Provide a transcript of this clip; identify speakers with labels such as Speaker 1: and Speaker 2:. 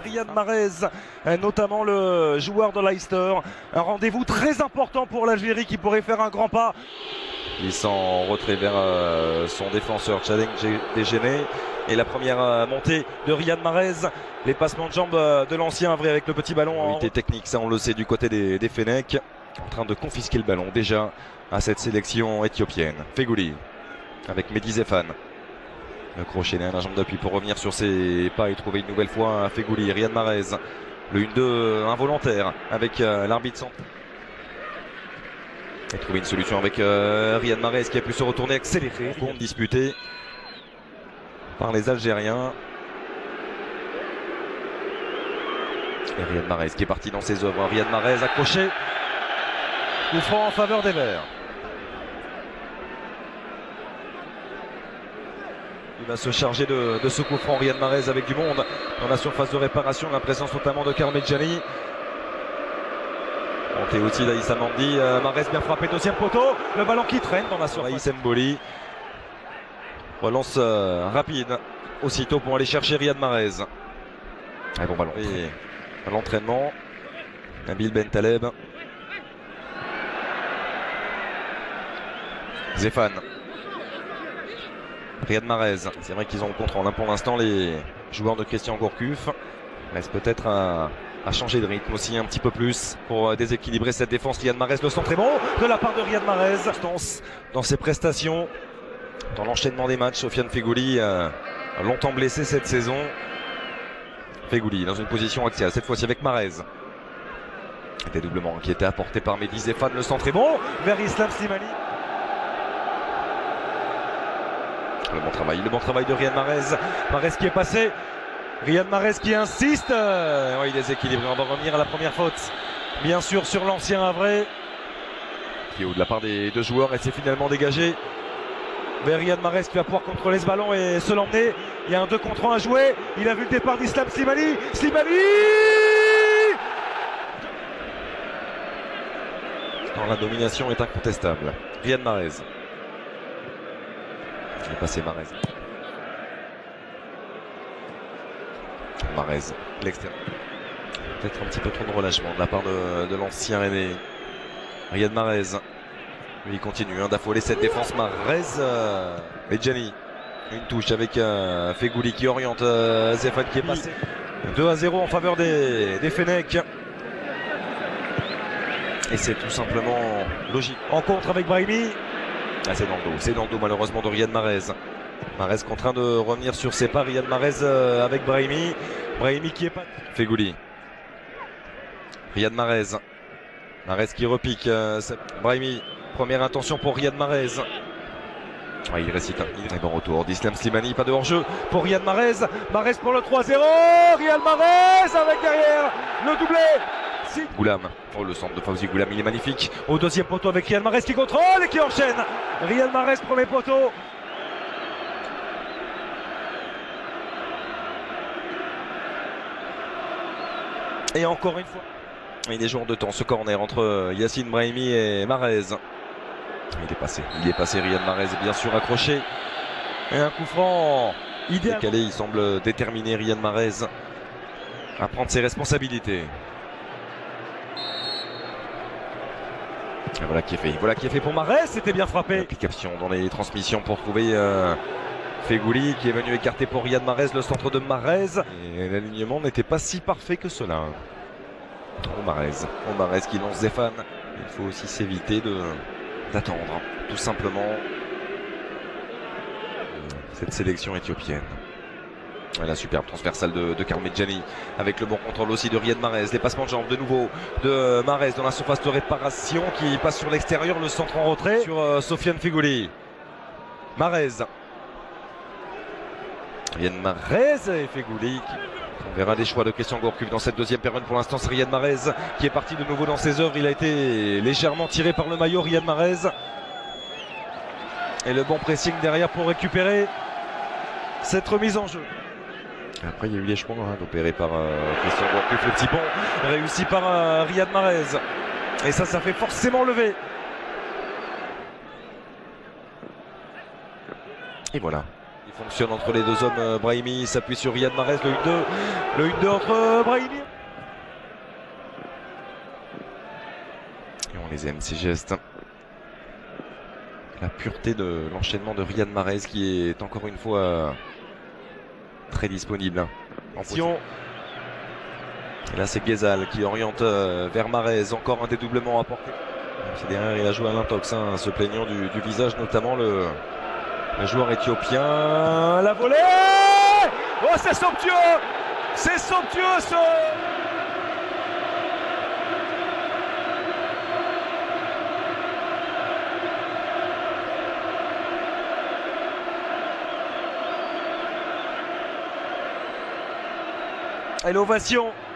Speaker 1: Riyad Mahrez, notamment le joueur de Leicester. Un rendez-vous très important pour l'Algérie qui pourrait faire un grand pas.
Speaker 2: Il s'en retrait vers son défenseur, challenge dégéné. Et la première montée de Riyad Mahrez. Les passements de jambes de l'ancien vrai avec le petit ballon. Unité technique, ça on le sait du côté des Fennecs. En train de confisquer le ballon déjà à cette sélection éthiopienne. Feghouli avec Mehdi Zéphane. Le crochet derrière la jambe d'appui pour revenir sur ses pas et trouver une nouvelle fois Feghouli. Riyad Mahrez. Le 1-2 involontaire avec l'arbitre central. Et trouver une solution avec Riyad Mahrez qui a pu se retourner accéléré. Compte disputé par les Algériens. Et Riyad Mahrez qui est parti dans ses œuvres. Riyad Mahrez accroché. Coup franc en faveur des Verts. Il va se charger de ce coup franc Riyad Mahrez avec du monde dans la surface de réparation. La présence notamment de Karim Medjani. Monté aussi d'Aïssa Mandi. Mahrez bien frappé, deuxième poteau. Le ballon qui traîne dans la surface. Mboli. Relance rapide aussitôt pour aller chercher Riyad Mahrez. Un bon ballon. Et à l'entraînement, Nabil Bentaleb. Zéphane. Riyad Mahrez. C'est vrai qu'ils ont le contrôle pour l'instant les joueurs de Christian Gourcuff. Reste peut-être à changer de rythme aussi un petit peu plus pour déséquilibrer cette défense. Riyad Mahrez, le centre est bon de la part de Riyad Mahrez. Dans ses prestations, dans l'enchaînement des matchs, Sofiane Feghouli a longtemps blessé cette saison. Feghouli dans une position axiale, cette fois-ci avec Mahrez. Dédoublement qui était apporté par Mehdi Zéphane, le centre est bon vers Islam Slimani. Le bon travail de Riyad Mahrez. Mahrez qui est passé. Riyad Mahrez qui insiste. Oui, il est déséquilibré. On va revenir à la première faute. Bien sûr sur l'ancien Havrais. Qui est haut de la part des deux joueurs et c'est finalement dégagé vers Riyad Mahrez qui va pouvoir contrôler ce ballon et se l'emmener. Il y a un 2 contre 1 à jouer. Il a vu le départ d'Islam Slimani. Slimani dans la domination est incontestable. Riyad Mahrez. Il est passé Mahrez. Mahrez, l'extérieur. Peut-être un petit peu trop de relâchement de la part de l'ancien René. Riyad Mahrez. Lui il continue d'affoler cette défense. Mahrez. Medjani. Une touche avec Feghouli qui oriente Zéphane qui est passé. 2-0 en faveur des Fennecs. Et c'est tout simplement logique. En contre avec Brahimi. Ah, c'est dans le dos malheureusement de Riyad Mahrez. Mahrez contraint de revenir sur ses pas. Riyad Mahrez avec Brahimi. Brahimi qui est pas. Feghouli. Riyad Mahrez. Mahrez qui repique. Brahimi. Première intention pour Riyad Mahrez. Ouais, il récite un bon retour d'Islam Slimani. Pas de hors-jeu pour Riyad Mahrez. Mahrez pour le 3-0. Riyad Mahrez avec derrière le doublé. Goulam, oh, le centre de Fawzi Goulam, il est magnifique. Au deuxième poteau avec Riyad Mahrez qui contrôle et qui enchaîne. Riyad Mahrez, premier poteau. Et encore une fois, il est jour de temps ce corner entre Yacine Brahimi et Mahrez. Il est passé Riyad Mahrez, bien sûr accroché. Et un coup franc idéal. Décalé, il semble déterminer Riyad Mahrez à prendre ses responsabilités. Et voilà qui est fait pour Mahrez, c'était bien frappé. Application dans les transmissions pour trouver Feghouli qui est venu écarter pour Riyad Mahrez le centre de Mahrez. Et l'alignement n'était pas si parfait que cela. Mahrez qui lance Zéphane. Il faut aussi s'éviter d'attendre tout simplement cette sélection éthiopienne. La superbe transversale de Karim Medjani avec le bon contrôle aussi de Riyad Mahrez. Les passements de jambes de nouveau de Mahrez dans la surface de réparation qui passe sur l'extérieur, le centre en retrait sur Sofiane Feghouli. Mahrez. Riyad Mahrez et Feghouli. On verra des choix de Christian Gourcuff dans cette deuxième période. Pour l'instant, c'est Riyad Mahrez qui est parti de nouveau dans ses œuvres. Il a été légèrement tiré par le maillot, Riyad Mahrez. Et le bon pressing derrière pour récupérer cette remise en jeu. Après, il y a eu les choix opérés par Christian Gourcuff. Le petit pont réussi par Riyad Mahrez. Et ça fait forcément lever. Et voilà. Il fonctionne entre les deux hommes. Brahimi s'appuie sur Riyad Mahrez, le 1-2. Le 1-2 entre Brahimi. Et on les aime ces gestes. La pureté de l'enchaînement de Riyad Mahrez qui est encore une fois très disponible.
Speaker 1: Attention.
Speaker 2: Et là c'est Ghezal qui oriente vers Mahrez. Encore un dédoublement apporté. C'est derrière, il a joué à l'intox, hein, se plaignant du visage, notamment le joueur éthiopien. La volée. Oh, c'est somptueux. C'est somptueux ce...
Speaker 1: Et l'ovation